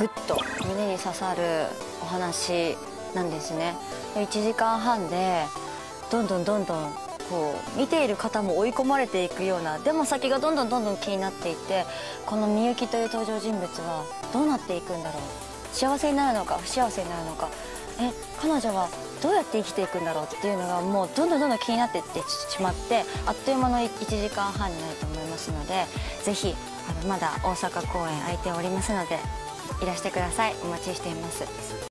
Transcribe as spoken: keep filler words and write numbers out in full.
グッと胸に刺さるお話なんですね。いちじかんはんでどんどんどんどんこう見ている方も追い込まれていくような、でも先がどんどんどんどん気になっていって、このみゆきという登場人物はどうなっていくんだろう、幸せになるのか不幸せになるのか、え彼女はどうやって生きていくんだろうっていうのがもうどんどんどんどん気になっていってしまって、あっという間のいちじかんはんになると思いますので、ぜひあのまだ大阪公演空いておりますのでいらしてください。お待ちしています。